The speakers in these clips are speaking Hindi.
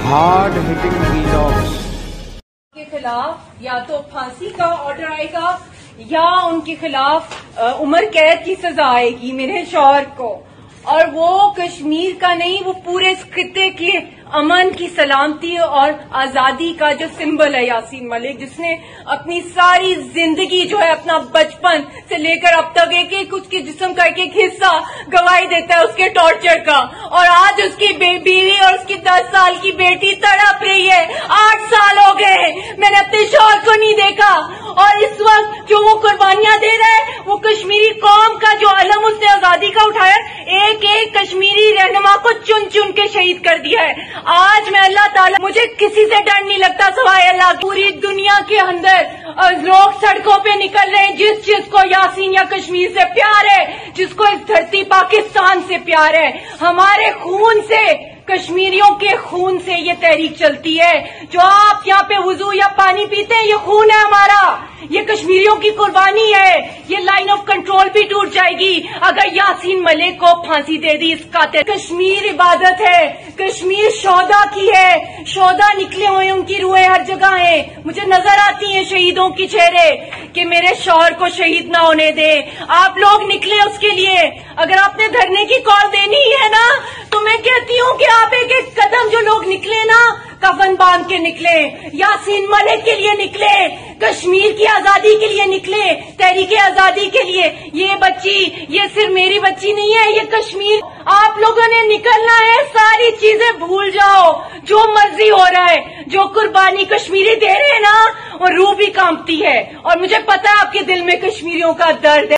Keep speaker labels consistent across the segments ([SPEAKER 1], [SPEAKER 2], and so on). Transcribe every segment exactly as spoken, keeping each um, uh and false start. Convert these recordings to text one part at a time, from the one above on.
[SPEAKER 1] हार्ड हिटिंग वीलॉग्स
[SPEAKER 2] के खिलाफ या तो फांसी का ऑर्डर आएगा या उनके खिलाफ उम्र कैद की सजा आएगी मेरे शौहर को। और वो कश्मीर का नहीं, वो पूरे इस खित्ते के अमन की सलामती और आजादी का जो सिंबल है यासीन मलिक, जिसने अपनी सारी जिंदगी जो है अपना बचपन से लेकर अब तक एक एक उसके जिस्म का एक एक हिस्सा गवाही देता है उसके टॉर्चर का। और आज उसकी बीवी और उसकी दस साल की बेटी तड़प रही है। आठ साल हो गए मैंने अपने शौहर को नहीं देखा। और इस वक्त जो वो कुर्बानियां दे रहा है, वो कश्मीरी कौम का जो अलम उसने आजादी का उठाया, एक एक कश्मीरी रहनुमा को चुन चुन के शहीद कर दिया है। आज मैं अल्लाह ताला, मुझे किसी से डर नहीं लगता सिवाय अल्लाह। पूरी दुनिया के अंदर लोग सड़कों पे निकल रहे हैं जिस चीज को यासीन या कश्मीर से प्यार है, जिसको इस धरती पाकिस्तान से प्यार है। हमारे खून से, कश्मीरियों के खून से ये तहरीक चलती है। जो आप यहाँ पे वुजू या पानी पीते हैं, ये खून है हमारा, ये कश्मीरियों की कुर्बानी है। ये लाइन ऑफ कंट्रोल भी टूट जाएगी अगर यासीन मलिक को फांसी दे दी इस कातिल। कश्मीर इबादत है, कश्मीर शोहदा की है, शोहदा निकले हुए उनकी रूहें हर जगह हैं। मुझे नजर आती हैं शहीदों की चेहरे कि मेरे शौहर को शहीद ना होने दे। आप लोग निकले उसके लिए। अगर आपने धरने की कॉल देनी है ना, तो मैं कहती हूँ कि आप एक एक कदम जो लोग निकले ना, कफन बांध के निकले, यासीन मलिक के लिए निकले, कश्मीर की आजादी के लिए निकले, तहरीके आजादी के लिए। ये बच्ची, ये सिर्फ मेरी बच्ची नहीं है, ये कश्मीर। आप लोगों ने निकलना है, सारी चीजें भूल जाओ, जो मर्जी हो रहा है। जो कुर्बानी कश्मीरी दे रहे हैं ना, वो रूह भी कांपती है। और मुझे पता है आपके दिल में कश्मीरियों का दर्द है।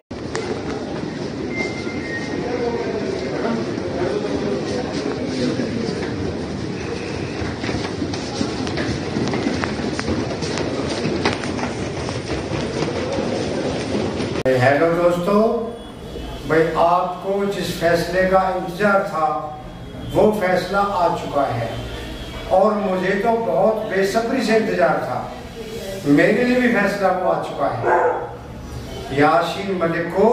[SPEAKER 3] हेलो दोस्तों, भाई आपको जिस फैसले का इंतजार था वो फैसला आ चुका है और मुझे तो बहुत बेसब्री से इंतजार था। मेरे लिए भी फैसला वो आ चुका है। यासीन मलिक को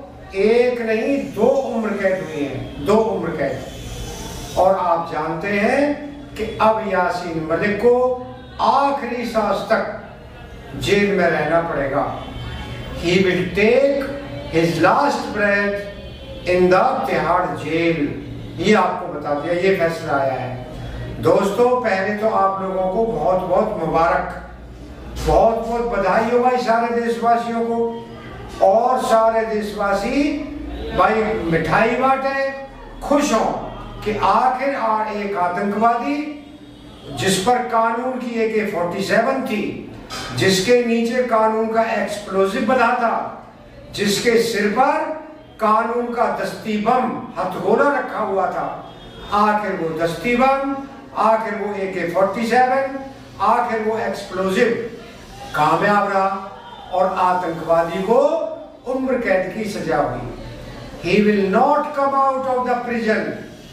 [SPEAKER 3] एक नहीं दो उम्र कैद हुई है, दो उम्र कैद। और आप जानते हैं कि अब यासीन मलिक को आखिरी सांस तक जेल में रहना पड़ेगा। He will take his last breath in the Tihar jail. ये आपको बता दिया, ये फैसला आया है। दोस्तों, पहले तो आप लोगों को बहुत बहुत मुबारक, बहुत बहुत बधाई हो भाई सारे देशवासियों को। और सारे देशवासी भाई मिठाई बांटे, खुश हो कि आखिर आ एक आतंकवादी जिस पर कानून की ए के फोर्टी सेवन थी, जिसके नीचे कानून का एक्सप्लोजिव बना था, जिसके सिर पर कानून का दस्ती बम हथगोला रखा हुआ था, आखिर वो दस्ती बम, आखिर वो ए के फोर्टी सेवन, आखिर वो एक्सप्लोजिव कामयाब रहा और आतंकवादी को उम्र कैद की सजा हुई। He will not come out of the prison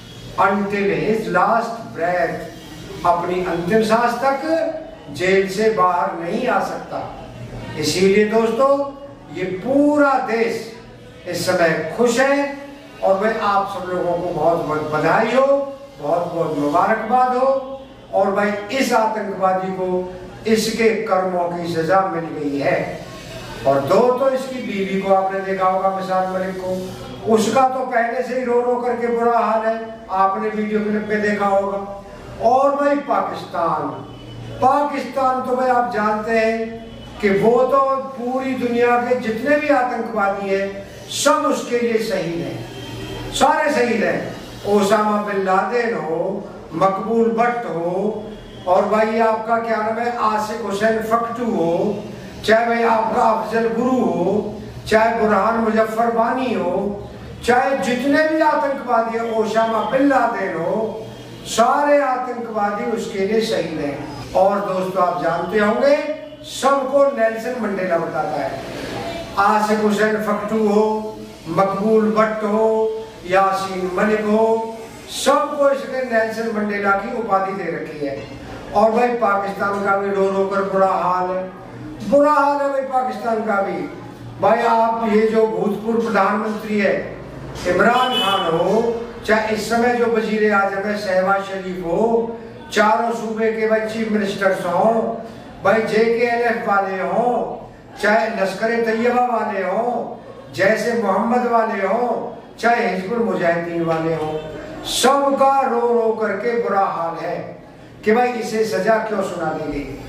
[SPEAKER 3] until his last breath। अपनी अंतिम सांस तक जेल से बाहर नहीं आ सकता। इसीलिए दोस्तों, ये पूरा देश इस समय खुश है और भाई आप सब लोगों को बहुत बहुत बधाई हो, बहुत बहुत मुबारकबाद हो। और भाई इस आतंकवादी को इसके कर्मों की सजा मिल गई है। और दो तो इसकी बीवी को आपने देखा होगा, मिसाल मलिक को, उसका तो पहले से ही रो रो करके बुरा हाल है, आपने वीडियो क्लिप में देखा होगा। और भाई पाकिस्तान पाकिस्तान तो भाई आप जानते हैं कि वो तो पूरी दुनिया के जितने भी आतंकवादी हैं सब उसके लिए शहीद हैं, सारे शहीद हैं। ओसामा बिन लादेन हो, मकबूल भट्ट हो, और भाई आपका क्या नाम है आसिफ हुसैन फक्टू हो, चाहे भाई आपका अफजल गुरु हो, चाहे बुरहान मुजफ्फर बानी हो, चाहे जितने भी आतंकवादी हैं, ओसामा बिन लादेन हो, सारे आतंकवादी उसके लिए शहीद हैं। और दोस्तों, आप जानते होंगे सबको नेल्सन मंडेला बताता है। आसिफ हुसैन फक्टू हो, मकबूल भट्ट हो, यासीन मलिक हो, सबको इसने नेल्सन मंडेला की उपाधि दे रखी है। और भाई पाकिस्तान का भी रो रो कर बुरा हाल है, बुरा हाल है भाई पाकिस्तान का भी। भाई आप ये जो भूतपूर्व प्रधानमंत्री है इमरान खान हो, चाहे इस समय जो वजीर आजम है शहबाज शरीफ हो, चारों सूबे के भाई चीफ मिनिस्टर्स हों, भाई जे के एल एफ वाले हों, चाहे लश्कर तैयबा वाले हों, जैसे मोहम्मद वाले हों, चाहे हिजबुल मुजाहिदीन वाले हों, सबका रो रो करके बुरा हाल है कि भाई इसे सजा क्यों सुना दी गई।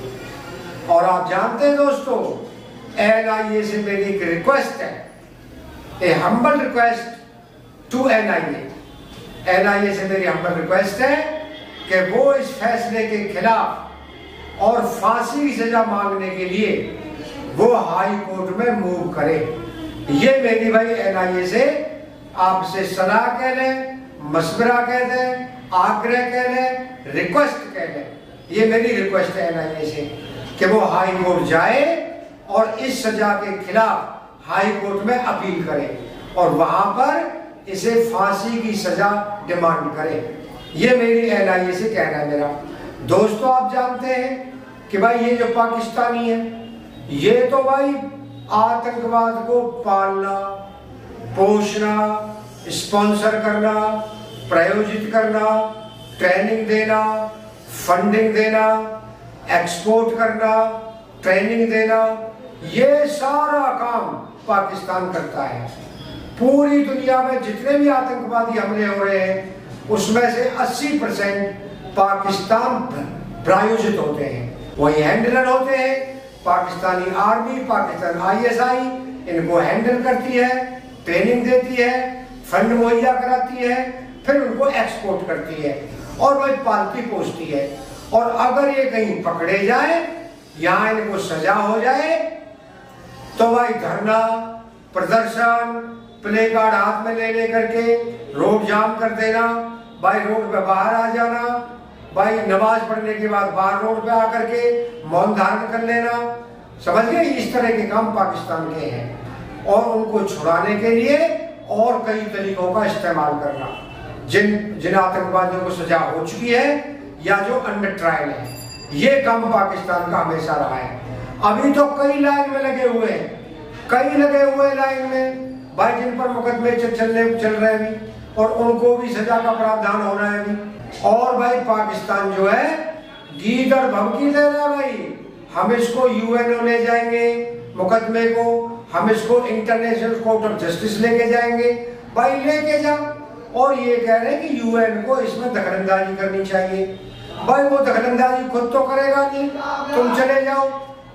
[SPEAKER 3] और आप जानते हैं दोस्तों, एन आई ए से मेरी एक रिक्वेस्ट है, a humble request to N I A. N I A से मेरी हम्बल रिक्वेस्ट है कि वो इस फैसले के खिलाफ और फांसी की सजा मांगने के लिए वो हाई कोर्ट में मूव करे। ये मेरी भाई एन आई ए से आपसे सलाह कह लें, मशवरा कह दें, आग्रह कह लें, रिक्वेस्ट कह लें, ये मेरी रिक्वेस्ट है एन आई ए से कि वो हाई कोर्ट जाए और इस सजा के खिलाफ हाई कोर्ट में अपील करे और वहां पर इसे फांसी की सजा डिमांड करे। ये मेरी एन आई ए से कहना है मेरा। दोस्तों आप जानते हैं कि भाई ये जो पाकिस्तानी है, ये तो भाई आतंकवाद को पालना, पोषना, स्पॉन्सर करना, प्रायोजित करना, ट्रेनिंग देना, फंडिंग देना, एक्सपोर्ट करना, ट्रेनिंग देना, ये सारा काम पाकिस्तान करता है। पूरी दुनिया में जितने भी आतंकवादी हमले हो रहे हैं उसमें से अस्सी परसेंट पाकिस्तान प्रायोजित होते हैं, वही हैंडलर होते हैं। Pakistani army, Pakistan I S I इनको हैंडल करती है, ट्रेनिंग देती है, फंड मुहैया कराती है, फिर उनको एक्सपोर्ट करती है और वही पालती पोसती है। और अगर ये कहीं पकड़े जाए, यहाँ इनको सजा हो जाए, तो भाई धरना, प्रदर्शन, प्ले कार्ड हाथ में ले लेकर के रोड जाम कर देना, भाई रोड पे बाहर आ जाना, भाई नमाज पढ़ने के बाद बाहर रोड पे आकर के मौन धारण कर लेना, समझ गए। इस तरह के काम पाकिस्तान के हैं और उनको छुड़ाने के लिए और कई तरीकों का इस्तेमाल करना। जिन जिन आतंकवादियों को सजा हो चुकी है या जो अंडर ट्रायल है, ये काम पाकिस्तान का हमेशा रहा है। अभी तो कई लाइन में लगे हुए हैं, कई लगे हुए लाइन में भाई जिन पर मुकदमे चलने चल रहे हैं अभी, और उनको भी सजा का प्रावधान होना है अभी। और भाई पाकिस्तान जो है गीदड़ भभकी दे रहा है, भाई हम इसको यू एन ओ ले जाएंगे मुकदमे को, हम इसको इंटरनेशनल कोर्ट ऑफ जस्टिस लेके जाएंगे। भाई लेके जाओ, और ये कह रहे हैं कि यू एन को इसमें दखलंदाजी करनी चाहिए। भाई वो दखलंदाजी खुद तो करेगा नहीं, तुम चले जाओ,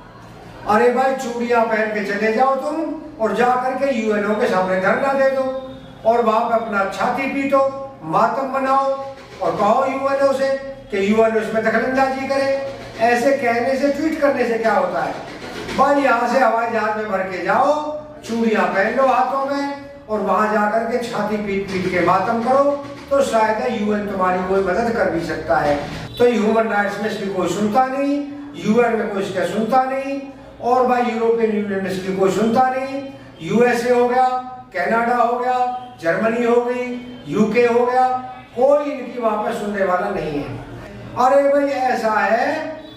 [SPEAKER 3] अरे भाई चूड़ियां पहन के चले जाओ तुम और जा करके यू एन ओ के सामने धरना दे दो और वहां पे अपना छाती पीटो, मातम बनाओ और कहो यू एन ओ से कि यू एन ओ इसमें दखलंदाजी करे। ऐसे कहने से, ट्वीट करने से क्या होता है? भाई यहाँ से हवाई जहाज में भर के जाओ, चूड़ियां पहन लो हाथों में और वहां जाकर के छाती पीट पीट के मातम करो, तो शायद यू एन तुम्हारी कोई मदद कर भी सकता है। तो ह्यूमन राइट्स में इसकी कोई सुनता नहीं, यू एन में कोई इसका सुनता नहीं, और भाई यूरोपियन यूनियन में इसकी कोई सुनता नहीं। यू एस ए हो गया, कनाडा हो गया, जर्मनी हो गई, यू के हो गया, कोई इनकी वहां पर सुनने वाला नहीं है। अरे भाई ऐसा है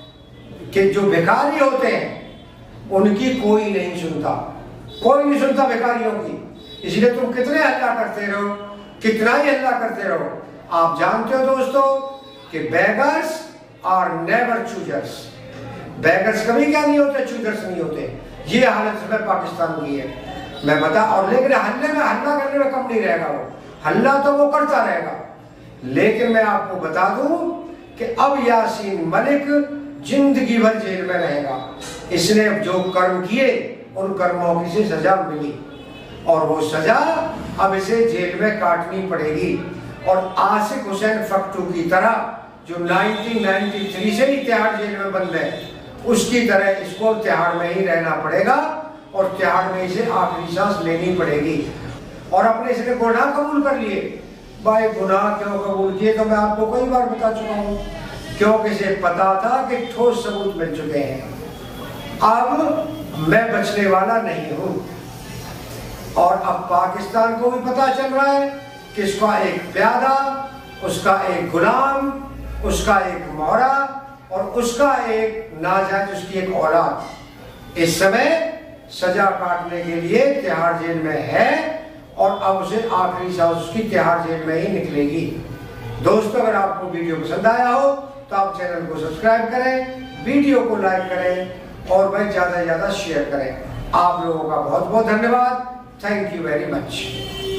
[SPEAKER 3] कि जो भिखारी होते हैं उनकी कोई नहीं सुनता, कोई नहीं सुनता भिखारियों की। इसलिए तुम कितने हल्ला करते रहो, कितना ही हल्ला करते रहो। आप जानते हो दोस्तों कि beggars are never choosers, beggars कभी क्या नहीं होते, चूजर्स नहीं होते। ये हालत में पाकिस्तान की है, मैं बता। और लेकिन हल्ले में, हल्ला करने में कम नहीं रहेगा वो, हल्ला तो वो करता रहेगा। लेकिन मैं आपको बता दूं कि अब यासीन मलिक जिंदगी भर जेल में रहेगा। इसने जो कर्म किए उन कर्मों की से सजा मिली और वो सजा अब इसे जेल में काटनी पड़ेगी। और आसिफ हुसैन फक्तू की तरह जो उन्नीस सौ तिरानवे से ही तिहाड़ जेल में बंद है, उसकी तरह इसको तिहाड़ में ही रहना पड़ेगा और तिहाड़ में इसे आखिरी सांस लेनी पड़ेगी। और अपने इसने गुनाह कबूल कर लिए। भाई गुनाह क्यों कबूल किए तो मैं आपको कई बार बता चुका हूँ, क्योंकि इसे पता था कि ठोस सबूत मिल चुके हैं। अब मैं बचने वाला नहीं हूँ। और अब पाकिस्तान को भी पता चल रहा है कि इसका एक प्यादा, उसका एक गुलाम, उसका एक मोहरा और उसका एक नाजायज, उसकी एक औलाद इस समय सजा काटने के लिए तिहाड़ जेल में है और अब उसे आखिरी सांस उसकी तिहाड़ जेल में ही निकलेगी। दोस्तों, अगर आपको वीडियो पसंद आया हो तो आप चैनल को सब्सक्राइब करें, वीडियो को लाइक करें और भाई ज्यादा से ज्यादा शेयर करें। आप लोगों का बहुत बहुत धन्यवाद। Thank you very much.